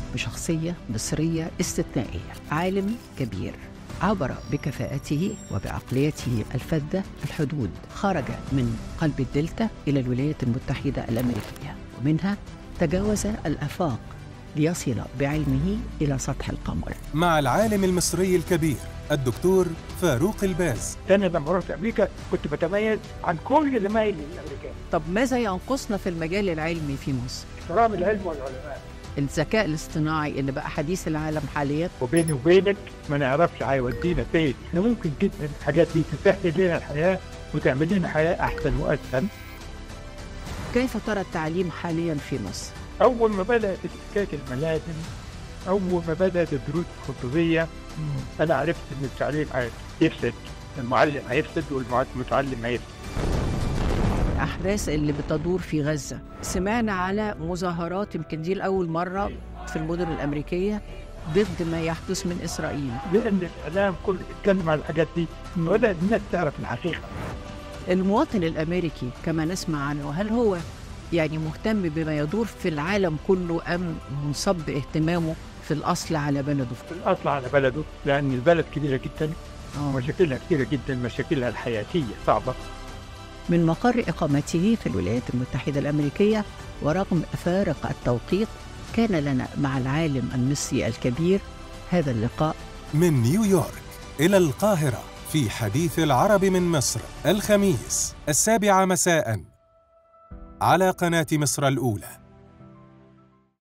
بشخصية مصرية استثنائية، عالم كبير عبر بكفاءته وبعقليته الفذة الحدود، خرج من قلب الدلتا إلى الولايات المتحدة الأمريكية، ومنها تجاوز الآفاق ليصل بعلمه إلى سطح القمر. مع العالم المصري الكبير الدكتور فاروق الباز. أنا لما رحت أمريكا كنت بتميز عن كل زمايلي الأمريكان. طب ماذا ينقصنا في المجال العلمي في مصر؟ احترام العلم والعلماء، الذكاء الاصطناعي اللي بقى حديث العالم حاليا. وبيني وبينك ما نعرفش هيودينا فين. احنا ممكن جدا الحاجات دي تسهل لنا الحياة وتعمل لنا حياة أحسن وأسهل. كيف ترى التعليم حاليا في مصر؟ أول ما بدأت حكاية الملازم، أول ما بدأت الدروس الخصوصية، أنا عرفت إن التعليم هيفسد، المعلم هيفسد والمتعلم هيفسد. الأحداث اللي بتدور في غزة، سمعنا على مظاهرات، يمكن دي لأول مرة في المدن الأمريكية ضد ما يحدث من إسرائيل، لأن الإعلام كله يتكلم عن الحاجات دي وبدأت الناس تعرف الحقيقة. المواطن الأمريكي كما نسمع عنه، هل هو يعني مهتم بما يدور في العالم كله أم منصب اهتمامه في الأصل على بلده؟ في الأصل على بلده، لأن البلد كبيرة جدا ومشاكلها كثيرة جدا، مشاكلها الحياتية صعبة. من مقر إقامته في الولايات المتحدة الأمريكية ورغم فارق التوقيت، كان لنا مع العالم المصري الكبير هذا اللقاء. من نيويورك إلى القاهرة في حديث العرب من مصر، الخميس 7 مساء على قناة مصر الأولى.